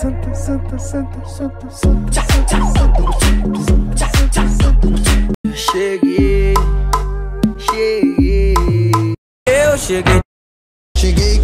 Santa, Santa, Santa, Santa, Santa, Santa. Cheguei, cheguei. Eu cheguei. Cheguei,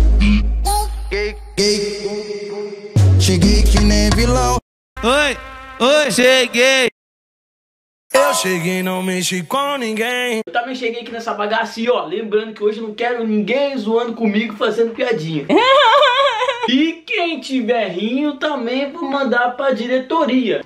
cheguei que nem vilão. Oi, cheguei. Eu cheguei, não mexi com ninguém. Eu também cheguei aqui nessa bagaça e ó, lembrando que hoje eu não quero ninguém zoando comigo, fazendo piadinha. E quem tiver rindo também vou mandar pra diretoria.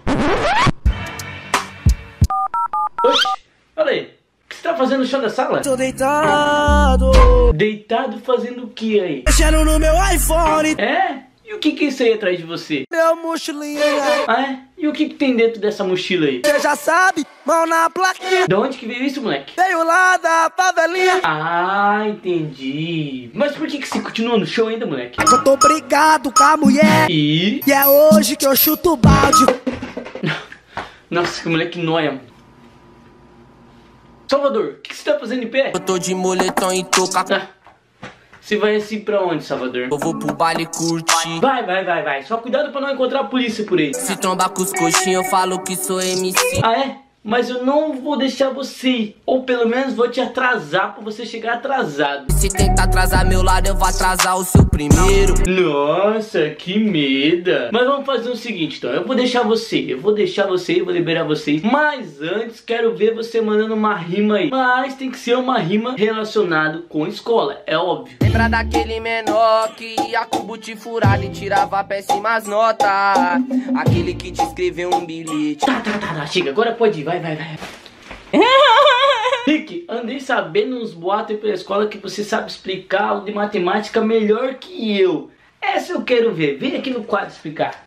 Oxi, falei, o que você tá fazendo no chão da sala? Tô deitado. Deitado fazendo o que aí? Mexendo no meu iPhone. É? E o que é isso aí atrás de você? Meu mochilinha. Ah, é? E o que tem dentro dessa mochila aí? Você já sabe, mão na plaquinha. De onde que veio isso, moleque? Veio lá da favelinha. Ah, entendi. Mas por que você continua no show ainda, moleque? Eu tô brigado com a mulher. E é hoje que eu chuto o balde. nossa, que moleque nóia, mano. Salvador, o que você tá fazendo em pé? Eu tô de moletom e tô com Ah, você vai assim pra onde, Salvador? Eu vou pro baile curtir. Vai. Só cuidado pra não encontrar a polícia por aí. Se trombar com os coxinhos, eu falo que sou MC. Ah, é? Mas eu não vou deixar você ir. Ou pelo menos vou te atrasar pra você chegar atrasado. Se tentar atrasar meu lado, eu vou atrasar o seu primeiro. Nossa, que medo. Mas vamos fazer o seguinte, então. Eu vou deixar você e vou liberar vocês. Mas antes, quero ver você mandando uma rima aí. Mas tem que ser uma rima relacionada com escola, é óbvio. Lembra daquele menor que ia com o boot furado e tirava péssimas notas? Aquele que te escreveu um bilhete. Tá, chega, agora pode ir, vai. Rick, andei sabendo uns boatos aí pela escola que você sabe explicar aula de matemática melhor que eu. Essa eu quero ver, vem aqui no quadro explicar.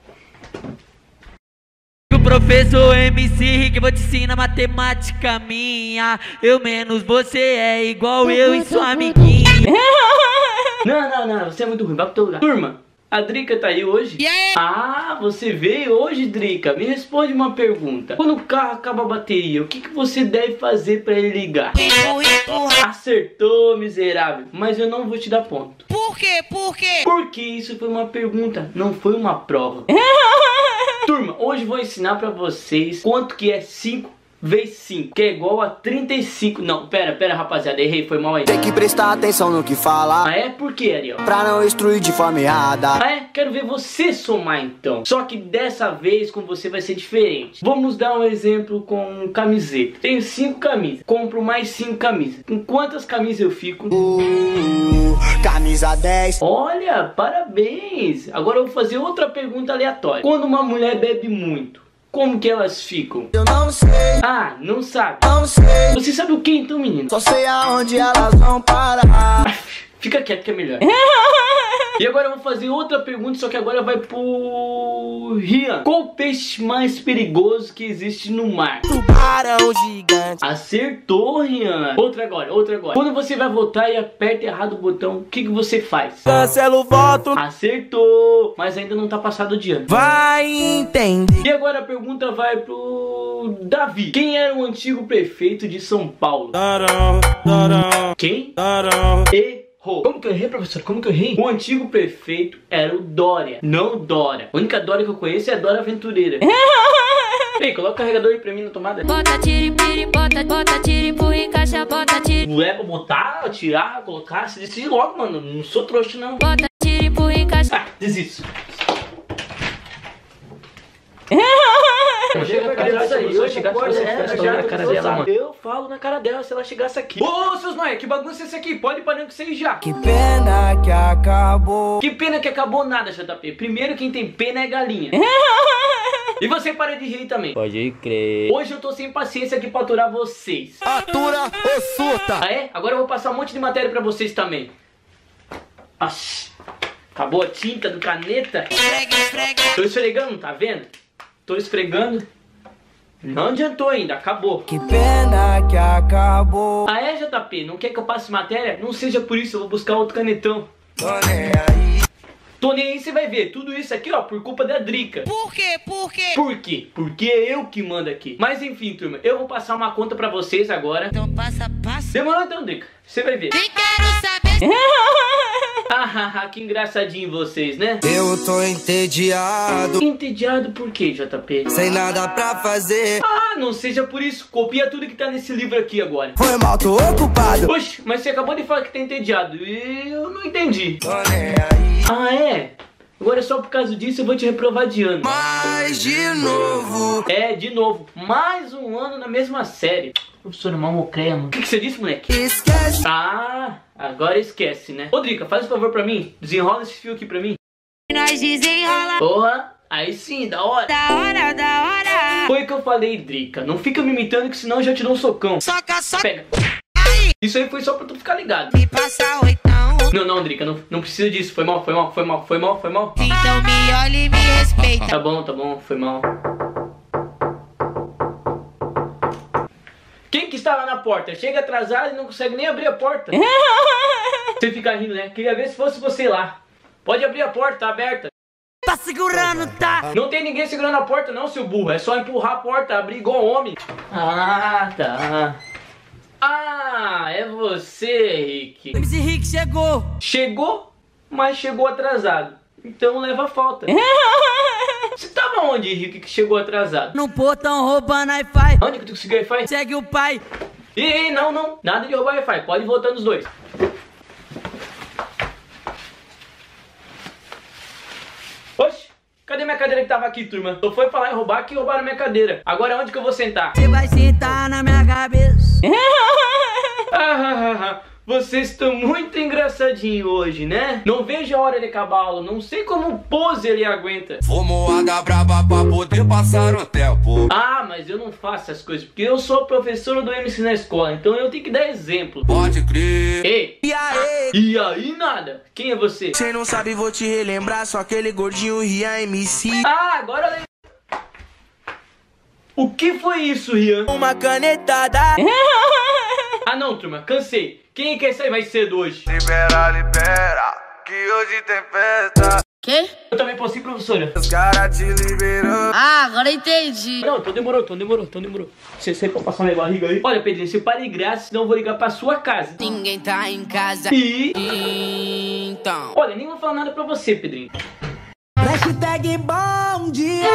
O professor MC Rick, vou te ensinar matemática minha. Eu menos você é igual eu e sua amiguinha. Não, você é muito ruim, vai pro teu lugar. Turma, a Drica tá aí hoje? Ah, você veio hoje, Drica? Me responde uma pergunta. Quando o carro acaba a bateria, o que você deve fazer pra ele ligar? Acertou, miserável. Mas eu não vou te dar ponto. Por quê? Porque isso foi uma pergunta, não foi uma prova. Turma, hoje vou ensinar pra vocês quanto que é 5 vezes 5, que é igual a 35. Não, pera, rapaziada, errei, foi mal aí. Tem que prestar atenção no que fala. Ah, é? Por quê, Ariel? Pra não instruir de forma errada. Ah, é? Quero ver você somar então. Só que dessa vez com você vai ser diferente. Vamos dar um exemplo com camiseta. Tenho 5 camisas, compro mais 5 camisas. Com quantas camisas eu fico? Camisa 10. Olha, parabéns. Agora eu vou fazer outra pergunta aleatória. Quando uma mulher bebe muito, como que elas ficam? Eu não sei, Ah, não sabe. não sei. Você sabe o que então, menino? Só sei aonde elas vão parar. Fica quieto que é melhor. E agora eu vou fazer outra pergunta, só que agora vai pro Rian. Qual o peixe mais perigoso que existe no mar? Tubarão gigante. Acertou, Rian. Outra agora. Quando você vai votar e aperta errado o botão, o que você faz? Cancela o voto. Acertou, mas ainda não tá passado o dia. Vai entender. E agora a pergunta vai pro Davi. Quem era o antigo prefeito de São Paulo? Quem? Errou. Como que eu errei, professor? Como que eu errei? O antigo prefeito era o Dória, não Dora. A única Dora que eu conheço é a Dora Aventureira. Ei, coloca o carregador aí pra mim na tomada. Bota tiripiri, bota tiripu, encaixa, bota tiripu. Não é pra botar, tirar, colocar? Se decide logo, mano. Não sou trouxa, não. Bota tiripu, encaixa. Ah, desisto. Eu falo na cara dela se ela chegasse aqui. Ô, seus nóia, que bagunça é esse aqui? Pode parar com vocês já. Que pena que acabou. Que pena que acabou nada, JP. Primeiro quem tem pena é galinha. E você para de rir também. Pode crer. Hoje eu tô sem paciência aqui pra aturar vocês. Atura ou surta. Ah, é? Agora eu vou passar um monte de matéria pra vocês também. Nossa, acabou a tinta do caneta. Tô esfregando, tá vendo? Tô esfregando. Não adiantou ainda, acabou. Que pena que acabou. Ah, é, JP? Não quer que eu passe matéria? Não seja por isso, eu vou buscar outro canetão. Tô nem aí. Tô nem aí, você vai ver. Tudo isso aqui, ó, por culpa da Drica. Por quê? Por quê? Porque é eu que mando aqui. Mas enfim, turma, eu vou passar uma conta pra vocês agora. Então passa. Demorou então, Drica. Você vai ver. Nem quero saber. Ah, que engraçadinho vocês, né? Eu tô entediado, Entediado por quê, JP? sem nada pra fazer. Ah, não seja por isso. Copia tudo que tá nesse livro aqui agora. Foi mal, tô ocupado. Oxe, mas você acabou de falar que tá entediado. E eu não entendi. Tô nem aí. Ah, é? Agora só por causa disso eu vou te reprovar de ano. Mas de novo. É, de novo. Mais um ano na mesma série. Professora Malmocreia, mano. O que você disse, moleque? Esquece. Ah, agora esquece, né? Ô, Drica, faz um favor pra mim. Desenrola esse fio aqui pra mim. Nós desenrola. Porra, aí sim, da hora. Da hora, da hora. Foi o que eu falei, Drica. Não fica me imitando que senão eu já te dou um socão. Soca, soca. Pega. Isso aí foi só pra tu ficar ligado. Me passa oitão. Não, Drica, não precisa disso. Foi mal. Então me olha e me respeita. Tá bom, foi mal. Quem que está lá na porta? Chega atrasado e não consegue nem abrir a porta. Você fica rindo, né? Queria ver se fosse você lá. Pode abrir a porta, tá aberta. Tá segurando, tá? Não tem ninguém segurando a porta não, seu burro. É só empurrar a porta, abrir igual homem. Ah, tá. Ah, é você, Rick. MC Rick chegou. Chegou, mas chegou atrasado. Então leva a falta. Você tava onde, Rick, que chegou atrasado? No portão roubando Wi-Fi. Onde que tu conseguiu Wi-Fi? Segue o pai. Ih, não. Nada de roubar Wi-Fi. Pode voltar nos dois. Oxe, cadê minha cadeira que tava aqui, turma? Só foi falar em roubar que roubaram minha cadeira. Agora onde que eu vou sentar? Você vai sentar na minha cabeça. Vocês estão muito engraçadinhos hoje, né? Não vejo a hora de acabar a aula. Não sei como o pose ele aguenta. Vou moada braba pra poder passar o tempo. Ah, mas eu não faço essas coisas porque eu sou professor do MC na escola. Então eu tenho que dar exemplo. Pode crer. Ei, e aí nada? Quem é você? Cê não sabe, vou te relembrar. Só aquele gordinho Rian MC. Ah, agora lembra. O que foi isso, Rian? Uma canetada. Ah não, turma, cansei. Quem quer sair mais cedo hoje? Libera, que hoje tem festa. Quê? Eu também posso ir, professora? Os caras te liberou. Ah, agora entendi. Não, então demorou. Você sempre pode passar minha barriga aí. Olha, Pedrinho, você para de graça, senão eu vou ligar pra sua casa. Ninguém tá em casa. E... Então. Olha, nem vou falar nada pra você, Pedrinho. Hashtag bom dia.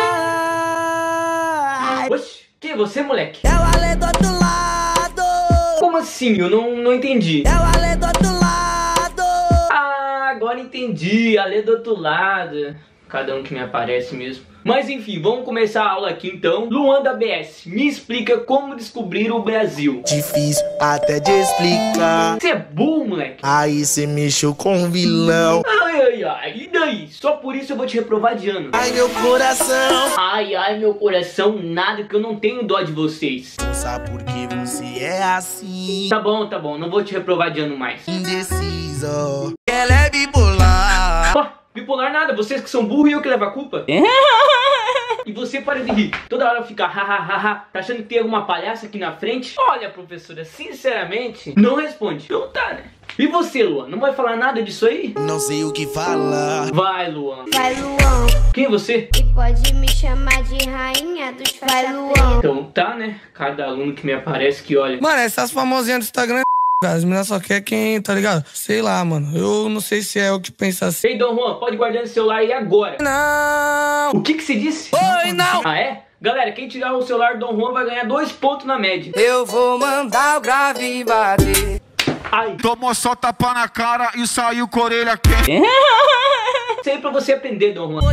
Oxe, quem é você, moleque? É o Ale do outro lado. Como assim? Eu não entendi. É o Ale do outro lado. Ah, agora entendi. A lei do outro lado. Cada um que me aparece mesmo. Mas enfim, vamos começar a aula aqui então. Luan da BS, me explica como descobrir o Brasil. Difícil até de explicar. Você é burro, moleque. Aí cê mexeu com um vilão. Ai, e daí? Só por isso eu vou te reprovar de ano. Ai, meu coração. Ai, meu coração, nada, que eu não tenho dó de vocês. Não sabe por que você é assim. Tá bom, não vou te reprovar de ano mais. Indeciso. Ela é bipolar. Ó, bipolar nada, vocês que são burros e eu que levo a culpa. E você para de rir. Toda hora fica ha, tá achando que tem alguma palhaça aqui na frente? Olha, professora, sinceramente, não responde. Então tá, né? E você, Luan, não vai falar nada disso aí? Não sei o que falar. Vai, Luan. Vai, Luan, Quem é você? e pode me chamar de rainha dos faixa Luan. Então tá, né? Cada aluno que me aparece que olha. Mano, essas famosinhas do Instagram, cara, as meninas só querem quem, tá ligado? Sei lá, mano. Eu não sei se é o que pensa assim. Ei, Dom Juan, pode guardar no celular aí agora. Não! O que você disse? Oi, não! Ah, é? Galera, quem tirar o celular do Dom Juan vai ganhar 2 pontos na média. Eu vou mandar o grave bater. Ai. Tomou só tapa na cara e saiu com a orelha quente. Isso aí pra você aprender, Dom Juan.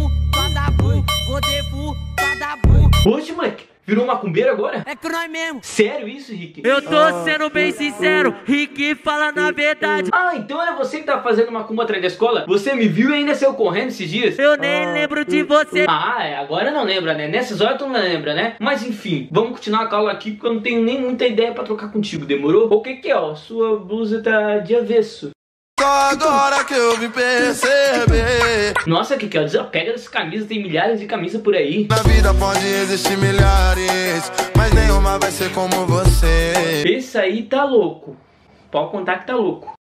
Oxe, moleque, virou macumbeiro agora? É que nós mesmo. Sério isso, Rick? Eu tô sendo bem sincero. Rick fala na verdade. Ah, então era você que tava fazendo macumba atrás da escola? Você me viu e ainda saiu correndo esses dias? Eu nem lembro de você. Ah, agora não lembra, né? Nessas horas tu não lembra, né? Mas enfim, vamos continuar com a aula aqui porque eu não tenho nem muita ideia pra trocar contigo, demorou? O que que é, ó? Sua blusa tá de avesso. Só agora que eu vim perceber. Nossa, que ó, desapega dessas camisas, tem milhares de camisas por aí. Na vida pode existir milhares, mas nenhuma vai ser como você. Esse aí tá louco. Pode contar que tá louco.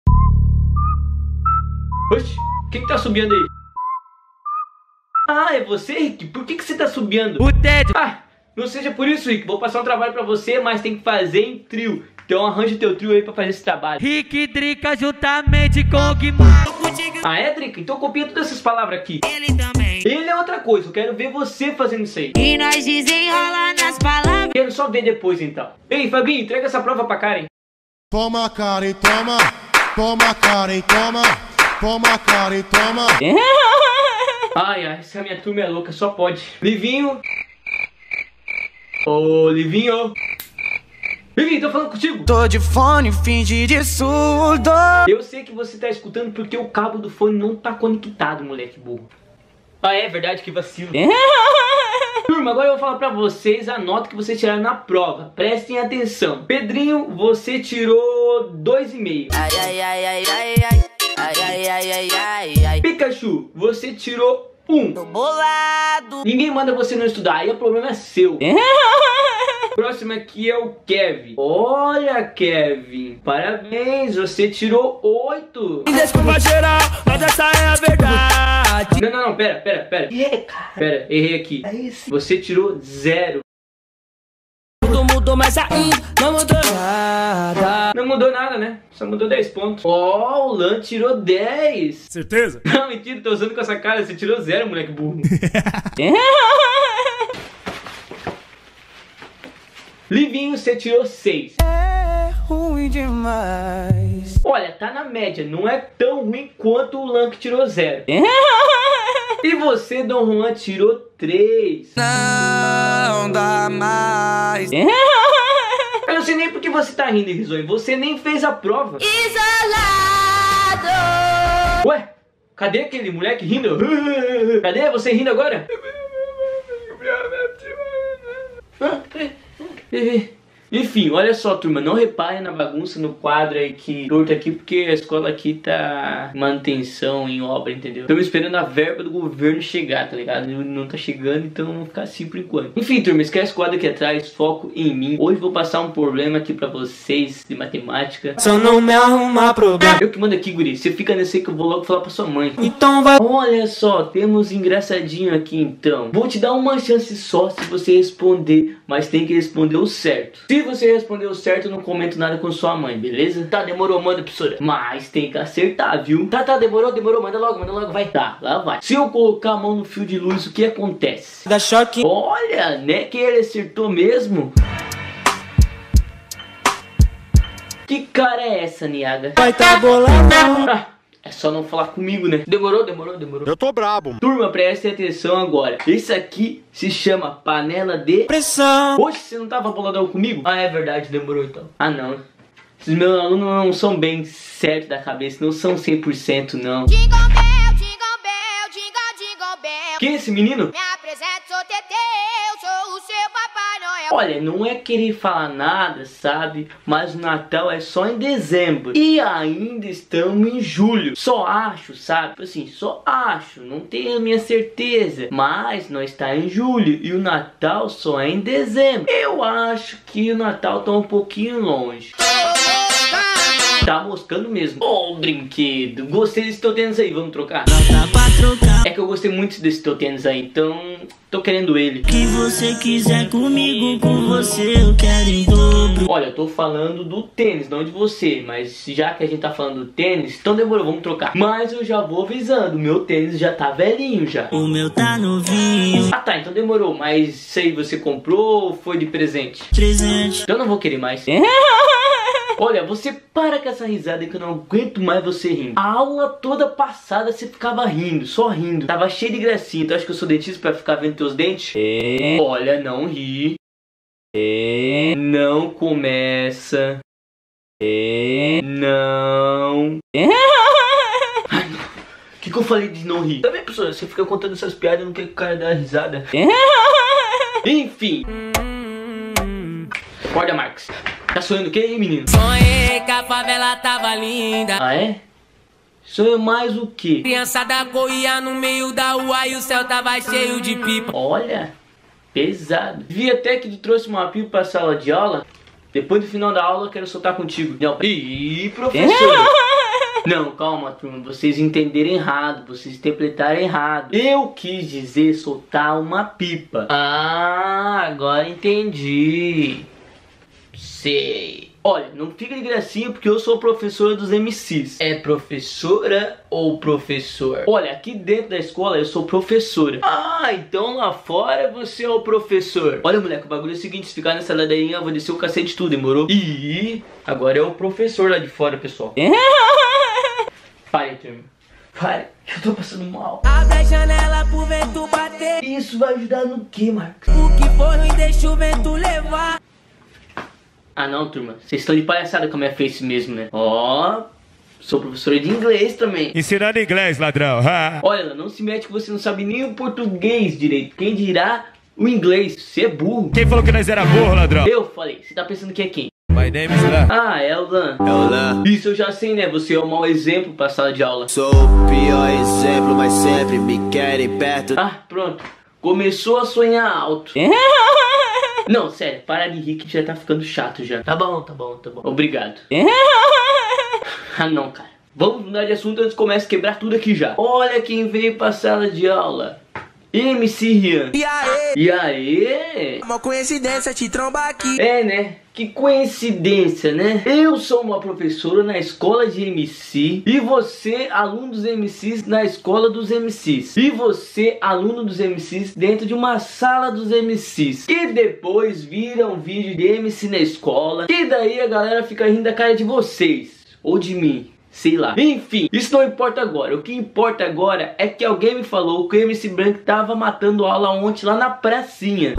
Oxi, o que tá subindo aí? Ah, é você, Rick? Por que você tá subindo? O Ted. Ah, Não seja por isso, Rick. Vou passar um trabalho pra você, mas tem que fazer em trio. Então arranja teu trio aí pra fazer esse trabalho. Rick Drica juntamente com o Guimar. Ah, é, Drica? Então copia todas essas palavras aqui. Ele também. Ele é outra coisa, eu quero ver você fazendo isso aí. E nós desenrola nas palavras. Quero só ver depois, então. Ei, Fabinho, entrega essa prova pra Karen. Toma, Karen, toma. Toma, Karen, toma. Toma, Karen, toma. Ai, essa minha turma é louca, só pode. Livinho. Ô, Livinho. Livinho, tô falando contigo. Tô de fone, finge de surdo. Eu sei que você tá escutando porque o cabo do fone não tá conectado, moleque burro. Ah, é verdade, que vacilo. Turma, agora eu vou falar pra vocês a nota que vocês tiraram na prova. Prestem atenção. Pedrinho, você tirou 2,5. Ai, ai, ai, ai, ai, ai. Ai, ai, ai, ai, ai, ai. Pikachu, você tirou 1. Tô bolado. Ninguém manda você não estudar, aí o problema é seu. Próximo aqui é o Kevin. Olha, Kevin, parabéns, você tirou 8. Desculpa geral, mas essa é a verdade. Não, pera. Pera, errei aqui. Você tirou 0. Tudo mudou, mas ainda não mudou nada. Não mudou nada, né? Só mudou 10 pontos. Ó, o Lan tirou 10. Certeza? Não, mentira, tô usando com essa cara. Você tirou 0, moleque burro. Livinho, você tirou 6. É ruim demais. Olha, tá na média. Não é tão ruim quanto o Lan que tirou 0. E você, Dom Juan, tirou 3. Não dá mais. Eu não sei nem por que você tá rindo, Risonho. Você nem fez a prova. Isolado. Ué, cadê aquele moleque rindo? Cadê você rindo agora? Enfim, olha só, turma, não reparem na bagunça no quadro aí que torto aqui, porque a escola aqui tá manutenção em obra, entendeu? Estamos esperando a verba do governo chegar, tá ligado? Não tá chegando, então vamos ficar assim por enquanto. Enfim, turma, esquece o quadro aqui atrás, foco em mim. Hoje vou passar um problema aqui pra vocês de matemática. Só não me arrumar problema. Eu que mando aqui, guri, você fica nesse aí que eu vou logo falar pra sua mãe. Então vai. Olha só, temos engraçadinho aqui então. Vou te dar uma chance só se você responder, mas tem que responder o certo. Se você responder o certo, eu não comento nada com sua mãe, beleza? Tá, demorou, manda, professora. Mas tem que acertar, viu? Tá, demorou, manda logo, vai. Tá, lá vai. Se eu colocar a mão no fio de luz, o que acontece? Dá choque. Olha, né que ele acertou mesmo? Que cara é essa, Niaga? Vai tá bolado. É só não falar comigo, né? Demorou. Eu tô brabo. Turma, prestem atenção agora. Esse aqui se chama panela de Pressão. Poxa, você não tava boladão comigo? Ah, é verdade, demorou então. Ah, não. Esses meus alunos não são bem certos da cabeça, não são 100% não. Jingle bell, jingle bell, jingle bell. Quem é esse menino? Me apresento, sou Tetê, eu sou o seu Papai Noel. Olha, não é querer falar nada, sabe? Mas o Natal é só em dezembro. E ainda estamos em julho. Só acho, sabe? Assim, só acho. Não tenho a minha certeza. Mas nós está em julho. E o Natal só é em dezembro. Eu acho que o Natal tá um pouquinho longe. Tá moscando mesmo. Ô, brinquedo. Gostei desse teu tênis aí. Vamos trocar? É que eu gostei muito desse teu tênis aí. Então, tô querendo ele. O que você quiser comigo, com você eu quero em dobro. Olha, eu tô falando do tênis, não de você. Mas já que a gente tá falando do tênis, então demorou, vamos trocar. Mas eu já vou avisando. Meu tênis já tá velhinho já. O meu tá novinho. Ah, tá, então demorou. Mas isso aí você comprou ou foi de presente? Presente. Então eu não vou querer mais. Olha, você para com essa risada que eu não aguento mais você rindo. A aula toda passada você ficava rindo, só rindo. Tava cheio de gracinha. Tu acha que eu sou dentista pra ficar vendo teus dentes? Olha, não ri. Não começa. Não. Ai, não. O que eu falei de não rir? Tá vendo, professora? Você fica contando essas piadas e não quer que o cara dê risada. Enfim. Acorda, Marcos. Tá sonhando o que aí, menino? Sonhei que a favela tava linda. Ah, é? Sonho mais o quê? Criançada corria no meio da rua e o céu tava cheio de pipa. Olha, pesado. Vi até que tu trouxe uma pipa pra sala de aula. Depois do final da aula eu quero soltar contigo. Não. Ih, professor. Não, calma, turma. Vocês entenderam errado. Vocês interpretaram errado. Eu quis dizer soltar uma pipa. Ah, agora entendi. Sei. Olha, não fica de gracinha porque eu sou professora dos MCs. É professora ou professor? Olha, aqui dentro da escola eu sou professora. Ah, então lá fora você é o professor. Olha, moleque, o bagulho é o seguinte: se ficar nessa ladeirinha eu vou descer o cacete de tudo, demorou? E agora é o professor lá de fora, pessoal. Pare, turma. Pare, eu tô passando mal. Abre a janela pro vento bater. Isso vai ajudar no que, Marcos? O que for ruim deixa o vento levar. Ah não, turma, vocês estão de palhaçada com a minha face mesmo, né? Ó, sou professora de inglês também. Ensinando inglês, ladrão. Olha, ela não se mete que você não sabe nem o português direito. Quem dirá o inglês? Você é burro. Quem falou que nós era burro, ladrão? Eu falei, você tá pensando que é quem? My name is Lan. Ah, é o Lan. É o Lan. Isso eu já sei, né? Você é o mau exemplo pra sala de aula. Sou o pior exemplo, mas sempre me querem perto. Ah, pronto. Começou a sonhar alto. Não, sério, para de rir que já tá ficando chato já. Tá bom, tá bom, tá bom. Obrigado. Ah não, cara. Vamos mudar de assunto antes que comece a quebrar tudo aqui já. Olha quem veio pra sala de aula. MC Rian. E aí? E aí? Uma coincidência te trombar aqui. É, né? Que coincidência, né? Eu sou uma professora na escola de MC e você, aluno dos MCs, na escola dos MCs. E você, aluno dos MCs, dentro de uma sala dos MCs. E depois vira um vídeo de MC na escola. E daí a galera fica rindo da cara de vocês. Ou de mim. Sei lá. Enfim, isso não importa agora. O que importa agora é que alguém me falou que o MC Branco tava matando aula ontem lá na pracinha.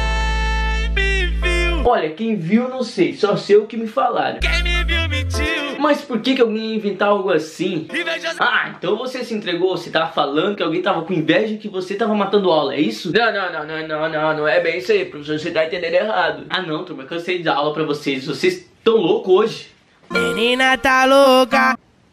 Olha, quem viu não sei, só sei o que me falaram. Quem me viu mentiu. Mas por que alguém ia inventar algo assim? Ah, então você se entregou, você tava falando que alguém tava com inveja que você tava matando aula, é isso? Não é bem isso aí, professor, você tá entendendo errado. Ah não, turma, cansei de dar aula pra vocês, vocês estão loucos hoje. Menina tá louca.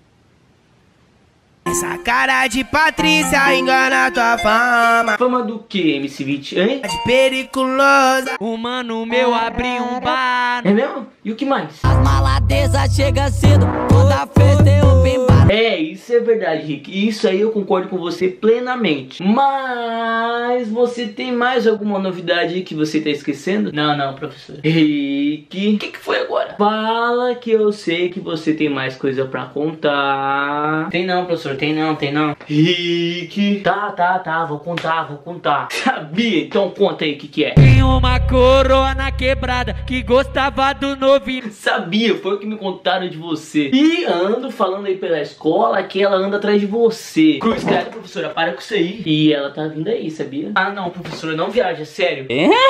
Essa cara de Patrícia engana tua fama. Fama do que, MC Vit, hein? De periculosa. O mano meu abriu um bar. É mesmo? E o que mais? As maladezas chega cedo, toda festa eu bem bar. É, isso é verdade, Rick. Isso aí eu concordo com você plenamente. Mas você tem mais alguma novidade aí que você tá esquecendo? Não, professor. Rick, o que foi agora? Fala que eu sei que você tem mais coisa pra contar. Tem não, professor, tem não. Rick. Tá, vou contar. Sabia? Então conta aí o que é. Tem uma coroa na quebrada que gostava do novinho. Sabia, foi o que me contaram de você. E ando falando aí pela escola que ela anda atrás de você. Cruz, credo, professora, para com isso aí. E ela tá vindo aí, sabia? Ah não, professora, não viaja, sério.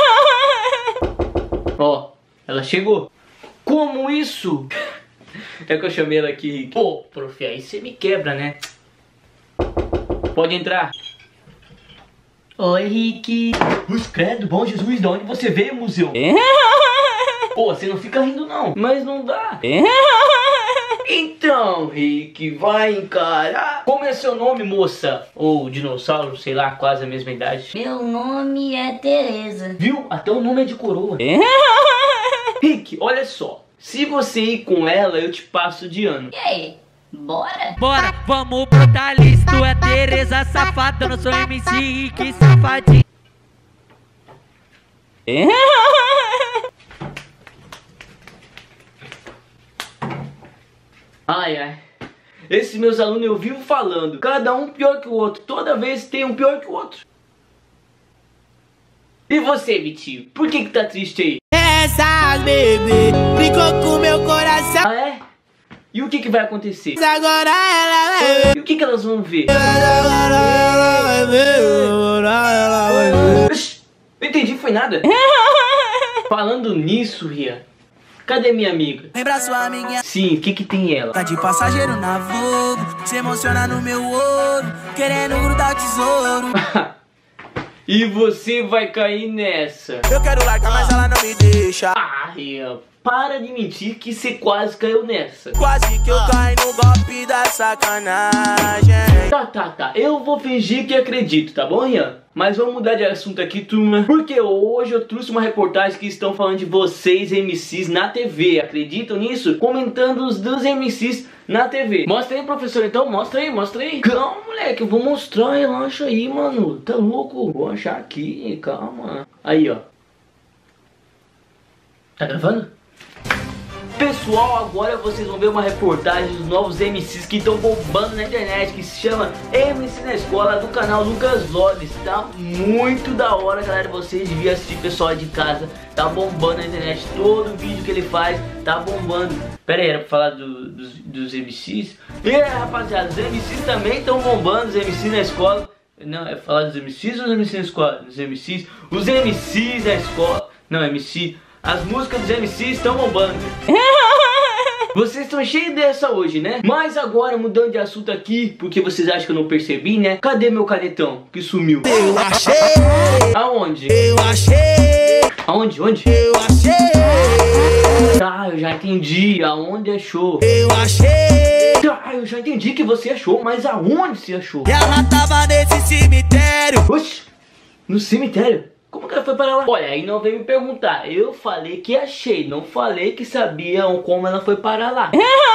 Ó, ela chegou. Como isso? É que eu chamei ela aqui. Pô, prof, aí você me quebra, né? Pode entrar. Oi, Rick. Cruz, credo, bom Jesus, de onde você veio, museu? Pô, você não fica rindo não. Mas não dá. Então, Rick, vai encarar. Como é seu nome, moça? Ou dinossauro, sei lá, quase a mesma idade. Meu nome é Tereza. Viu? Até o nome é de coroa. Rick, olha só. Se você ir com ela, eu te passo de ano. E aí? Bora? Bora, vamos botar lista. Tu é Tereza safada, eu não sou MC Rick safadinho. Ai. Esses meus alunos eu vivo falando. Cada um pior que o outro. Toda vez tem um pior que o outro. E você, Vitinho? Por que tá triste aí? Essas bebê brincou com meu coração. Ah, é? E o que vai acontecer? Agora ela vai ver. E o que elas vão ver? Não entendi, foi nada. Falando nisso, Rian, cadê minha amiga? Lembra sua amiguinha? Sim, o que tem ela? Tá de passageiro na Vogue, se emociona no meu ouro, querendo grudar o tesouro. E você vai cair nessa. Eu quero largar, mas ela não me deixa. Ah, Rian, para de mentir que você quase caiu nessa. Quase que eu caí no golpe da sacanagem. Tá. Eu vou fingir que acredito, tá bom, Rian? Mas vamos mudar de assunto aqui, turma. Porque hoje eu trouxe uma reportagem que estão falando de vocês, MCs, na TV. Acreditam nisso? Comentando os dos MCs na TV. Mostra aí, professor, então. Mostra aí. Calma, moleque. Eu vou mostrar. Relaxa aí, mano. Tá louco? Vou achar aqui. Calma. Aí, ó. Tá gravando? Pessoal, agora vocês vão ver uma reportagem dos novos MCs que estão bombando na internet, que se chama MC na Escola, do canal Lucas Vlogs. Tá muito da hora, galera. Vocês deviam assistir, pessoal de casa. Tá bombando na internet, todo vídeo que ele faz tá bombando. Pera aí, era pra falar dos MCs? Rapaziada, os MCs também estão bombando, os MCs na escola. Não, é falar dos MCs ou os MCs na escola? Dos MCs. Os MCs na escola. Não, MC. As músicas dos MCs estão bombando. Vocês estão cheios dessa hoje, né? Mas agora, mudando de assunto aqui, porque vocês acham que eu não percebi, né? Cadê meu canetão? Que sumiu. Eu achei. Aonde? Eu achei. Aonde? Eu achei. Tá, eu já entendi. Aonde achou? Eu achei. Tá, eu já entendi que você achou, mas aonde você achou? E ela tava nesse cemitério. Oxi, no cemitério? Como que ela foi para lá? Olha, aí não vem me perguntar. Eu falei que achei, não falei que sabiam como ela foi para lá.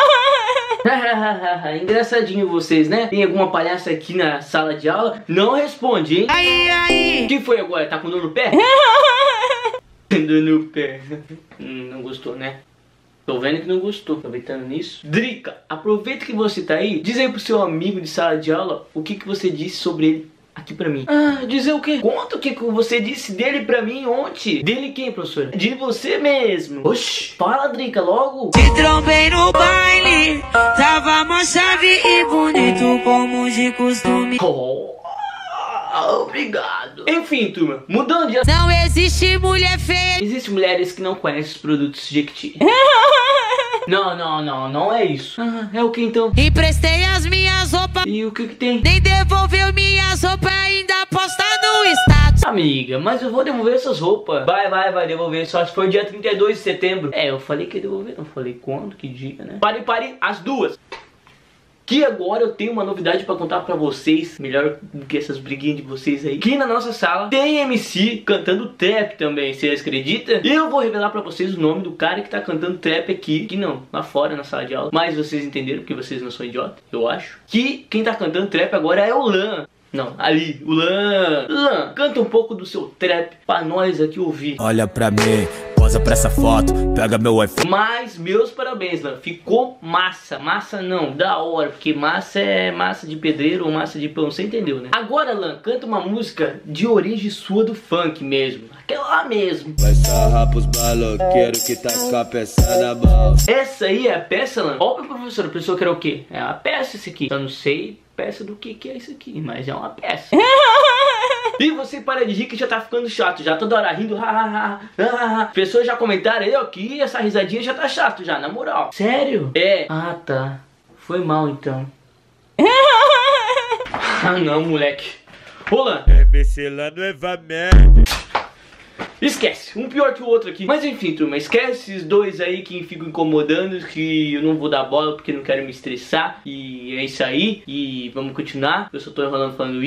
Engraçadinho vocês, né? Tem alguma palhaça aqui na sala de aula? Não responde, hein? Aí. O que foi agora? Tá com dor no pé? Dor no pé. Não gostou, né? Tô vendo que não gostou. Aproveitando nisso, Drica, aproveita que você tá aí. Diz aí pro seu amigo de sala de aula o que você disse sobre ele aqui pra mim. Dizer o quê? Conta o que você disse dele pra mim ontem. Dele quem, professora? De você mesmo. Oxi, fala, Drica, logo. Te trombei no baile, tava mó chave e bonito como de costume. Obrigado. Enfim, turma, mudando de assunto. Não existe mulher feia. Existem mulheres que não conhecem os produtos Jequiti. Não é isso. É o que então? Emprestei as minhas roupas. E o que tem? Nem devolveu minhas roupas, ainda posta no status. Amiga, mas eu vou devolver essas roupas. Vai devolver, só se for dia 32 de setembro. Eu falei que ia devolver, não falei quando, que dia, né? Pare, as duas. Que agora eu tenho uma novidade pra contar pra vocês, melhor do que essas briguinhas de vocês aí. Que na nossa sala tem MC cantando trap também, vocês acreditam? Eu vou revelar pra vocês o nome do cara que tá cantando trap aqui. Que não, lá fora na sala de aula. Mas vocês entenderam, porque vocês não são idiotas, eu acho. Que quem tá cantando trap agora é o Lan. Não, ali, o Lan. Lan, canta um pouco do seu trap pra nós aqui ouvir. Olha pra mim, posa pra essa foto, pega meu iPhone. Mas meus parabéns, Lan, ficou massa. Massa não, da hora, porque massa é massa de pedreiro ou massa de pão, você entendeu, né? Agora, Lan, canta uma música de origem sua do funk mesmo, aquela lá mesmo. Vai sarrar pros maloqueiros que tá com a peça na mão. Essa aí é a peça, Lan? Ó, professor, a pessoa que era o quê? É a peça esse aqui. Eu não sei peça do que é isso aqui, mas é uma peça. E você para de rir que já tá ficando chato, já toda hora rindo. Pessoas já comentaram aí, ó, que essa risadinha já tá chato já, na moral. Sério? É. Ah, tá. Foi mal então. Não, moleque. Rolando. MC lá no Evamerd. Esquece, um pior que o outro aqui. Mas enfim, turma, esquece esses dois aí que ficam incomodando, que eu não vou dar bola porque não quero me estressar. E é isso aí, e vamos continuar. Eu só tô enrolando falando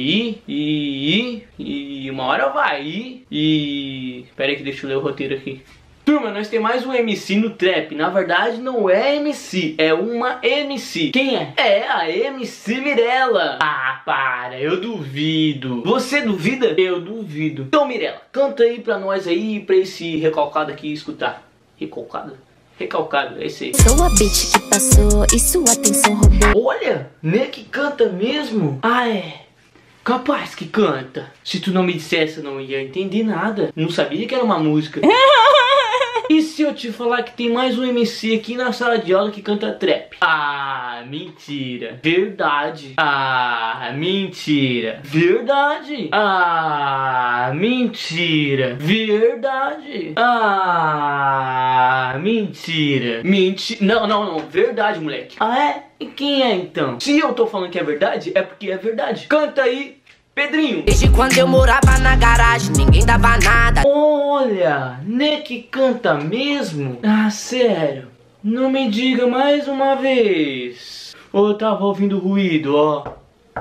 e uma hora vai, pera aí que deixa eu ler o roteiro aqui. Turma, nós temos mais um MC no trap. Na verdade não é MC, é uma MC. Quem é? É a MC Mirella. Ah, para, eu duvido. Você duvida? Eu duvido. Então, Mirella, canta aí pra nós aí, pra esse recalcado aqui escutar. Recalcado? Recalcado, é esse aí. Sou a bitch que passou e sua atenção roubou. Olha, Nick canta mesmo? Ah, é. Capaz que canta. Se tu não me dissesse, eu não ia entender nada. Não sabia que era uma música. E se eu te falar que tem mais um MC aqui na sala de aula que canta trap? Ah, mentira. Verdade. Ah, mentira. Verdade. Ah, mentira. Verdade. Ah, mentira. Mentira. Não. Verdade, moleque. Ah, é? E quem é então? Se eu tô falando que é verdade, é porque é verdade. Canta aí, Pedrinho. Desde quando eu morava na garagem, ninguém dava nada. Olha, né que canta mesmo? Ah, sério. Não me diga mais uma vez. Eu tava ouvindo ruído, ó.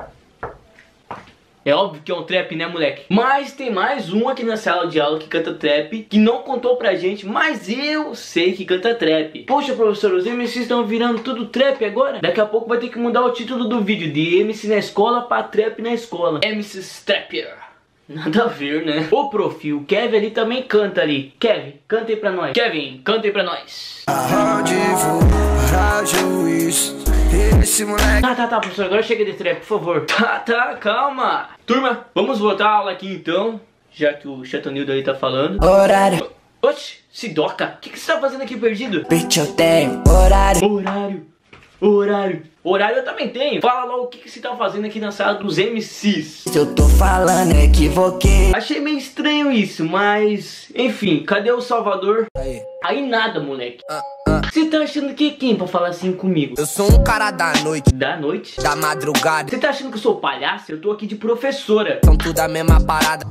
É óbvio que é um trap, né, moleque? Mas tem mais um aqui na sala de aula que canta trap, que não contou pra gente, mas eu sei que canta trap. Poxa, professor, os MCs estão virando tudo trap agora? Daqui a pouco vai ter que mudar o título do vídeo de MC na escola pra trap na escola. MCs Trapper. Nada a ver, né? Ô, prof, o Kevin ali também canta ali. Kevin, canta aí pra nós. Kevin, canta aí pra nós. Esse moleque. Tá, professor, agora chega de trap, por favor. Tá, calma. Turma, vamos voltar a aula aqui então, já que o Chatonildo aí tá falando. Horário. Oxi, Sidoca, o que você tá fazendo aqui perdido? Bitch, eu tenho horário. Horário eu também tenho. Fala logo o que você tá fazendo aqui na sala dos MCs. Se eu tô falando, equivoquei. Achei meio estranho isso, mas... Enfim, cadê o Salvador? Aí nada, moleque. Você tá achando que é quem pra falar assim comigo? Eu sou um cara da noite. Da noite? Da madrugada. Você tá achando que eu sou palhaço? Eu tô aqui de professora. São tudo a mesma parada.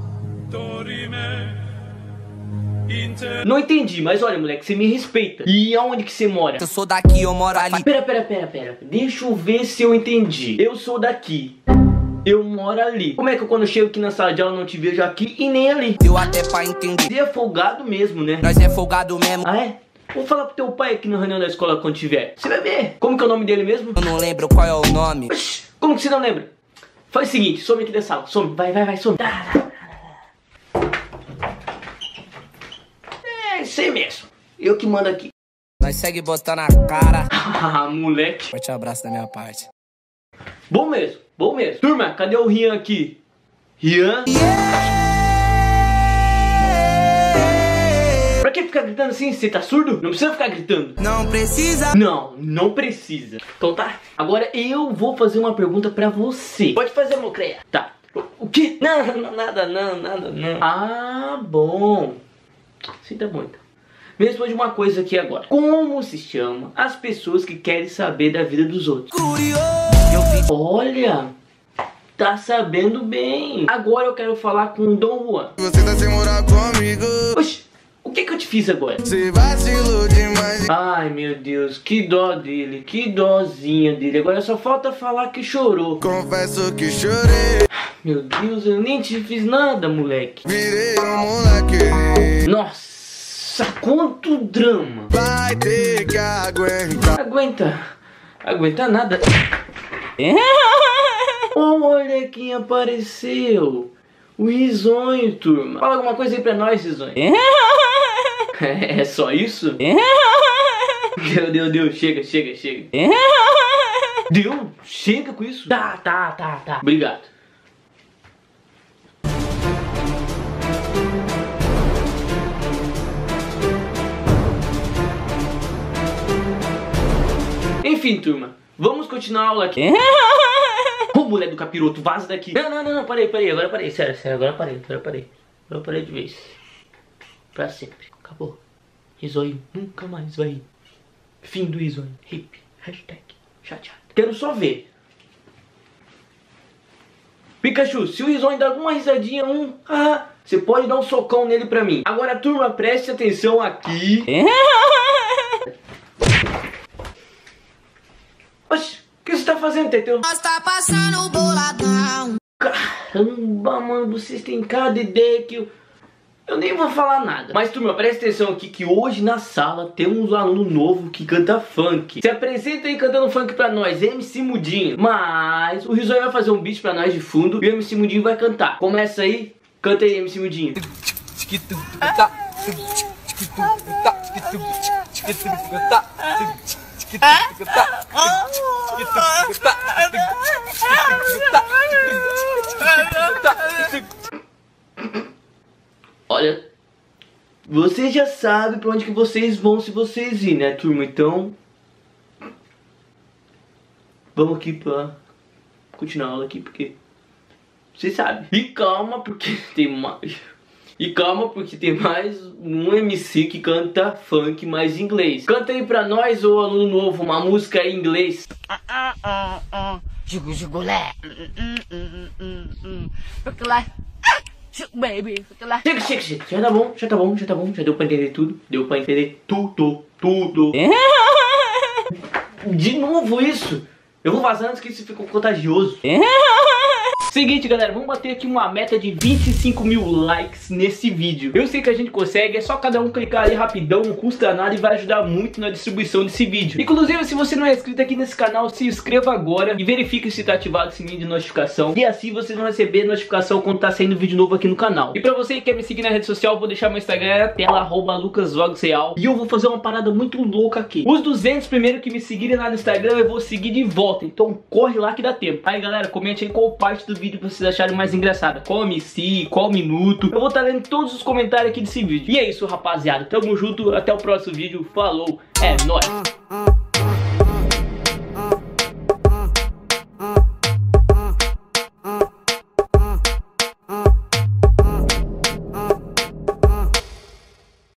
Não entendi, mas olha, moleque, você me respeita. E aonde que você mora? Eu sou daqui, eu moro ali. Pera. Deixa eu ver se eu entendi. Eu sou daqui. Eu moro ali. Como é que eu, quando eu chego aqui na sala de aula, não te vejo aqui e nem ali? Deu até pra entender. Você é folgado mesmo, né? Nós é folgado mesmo. Ah, é? Vou falar pro teu pai aqui na reunião da escola quando tiver. Você vai ver. Como que é o nome dele mesmo? Eu não lembro qual é o nome. Oxi, como que você não lembra? Faz o seguinte, some aqui da sala. Some, vai, some. É isso aí mesmo. Eu que mando aqui. Nós segue botando a cara. Ah, moleque. Forte abraço da minha parte. Bom mesmo. Turma, cadê o Rian aqui? Rian? Pra que ficar gritando assim? Você tá surdo? Não precisa ficar gritando. Não precisa. Não precisa. Então tá. Agora eu vou fazer uma pergunta pra você. Pode fazer, Mocreia. Tá. O quê? Nada. Ah, bom. Sim, tá bom então. Me responde uma coisa aqui agora. Como se chama as pessoas que querem saber da vida dos outros? Olha, tá sabendo bem. Agora eu quero falar com o Dom Juan. Você tá sem morar comigo. Oxi, o que eu te fiz agora? Você vacilou demais. Ai, meu Deus, que dó dele, que dózinha dele. Agora só falta falar que chorou. Confesso que chorei. Meu Deus, eu nem te fiz nada, moleque. Virei um moleque. Nossa, quanto drama. Vai ter que aguentar. Aguenta nada. Olha quem apareceu. O Risonho, turma. Fala alguma coisa aí pra nós, Risonho. É só isso? Deu, chega. Deu? Chega com isso? Tá. Obrigado. Enfim, turma, vamos continuar a aula aqui. Ô, mulher do capiroto, vaza daqui. Não, parei, agora parei, sério, agora parei de vez. Pra sempre, acabou. Risonho nunca mais vai ir. Fim do Risonho, hip, hashtag, chateado. Quero só ver. Pikachu, se o Risonho dá alguma risadinha, você pode dar um socão nele pra mim. Agora, turma, preste atenção aqui. Oxi, o que você tá fazendo, Teteu? Nós tá passando o boladão. Caramba, mano, vocês têm cada ideia que eu nem vou falar nada. Mas, turma, presta atenção aqui que hoje na sala temos um aluno novo que canta funk. Se apresenta aí cantando funk pra nós, MC Mudinho. Mas o Risonho vai fazer um beat pra nós de fundo e o MC Mudinho vai cantar. Começa aí, canta aí, MC Mudinho. Olha, vocês já sabem pra onde que vocês vão se vocês irem, né, turma? Então, vamos aqui pra continuar a aula aqui, porque vocês sabem. E calma, porque tem mais um MC que canta funk mais inglês. Canta aí pra nós, ô aluno novo, uma música em inglês. Jugulé. Fica lá. Baby, fica lá. Chega. Já tá bom. Já deu pra entender tudo. Tudo. De novo isso. Eu vou vazar antes que isso ficou contagioso. Seguinte, galera, vamos bater aqui uma meta de 25 mil likes nesse vídeo. Eu sei que a gente consegue, é só cada um clicar ali rapidão, não custa nada e vai ajudar muito na distribuição desse vídeo. Inclusive, se você não é inscrito aqui nesse canal, se inscreva agora e verifique se tá ativado o sininho de notificação. E assim vocês vão receber notificação quando tá saindo vídeo novo aqui no canal. E pra você que quer me seguir na rede social, eu vou deixar meu Instagram na tela, @LucasVlogsReal. E eu vou fazer uma parada muito louca aqui. Os 200 primeiros que me seguirem lá no Instagram, eu vou seguir de volta. Então corre lá que dá tempo. Aí, galera, comente aí qual parte do vídeo vocês acharem mais engraçada, qual MC, qual minuto. Eu vou estar lendo todos os comentários aqui desse vídeo. E é isso, rapaziada, tamo junto, até o próximo vídeo, falou, é nóis.